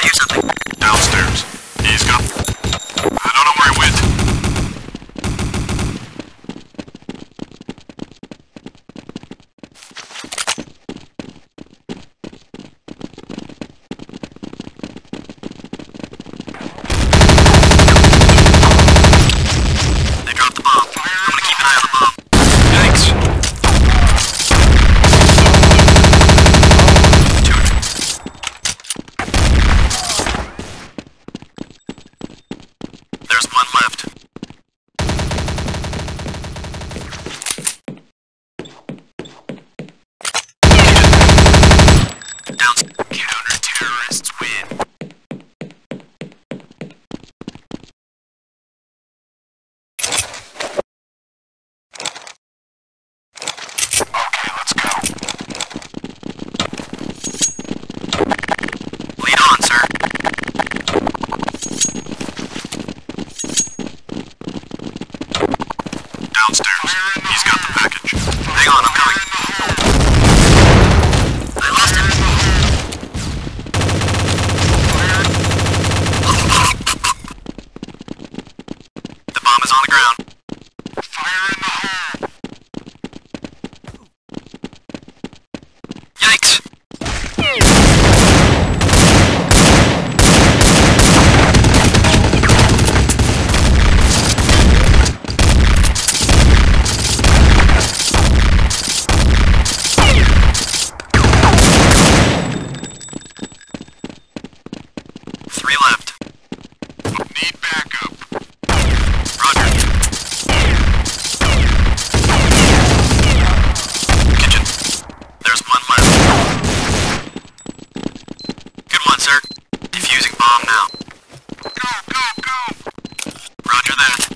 hear something. Downstairs. He's got... I don't know where he went. They dropped the bomb. I'm gonna keep an eye on the bomb. Yikes. There's one left. Down. Counter-terrorists win. Okay, let's go. Lead on, sir. Downstairs. He's got the package. Hang on, I'm coming. I lost him. The bomb is on the ground. Fire in the hole. Yikes! Three left. Need backup. Roger. Kitchen. There's one left. Good one, sir. Defusing bomb now. Go, go, go. Roger that.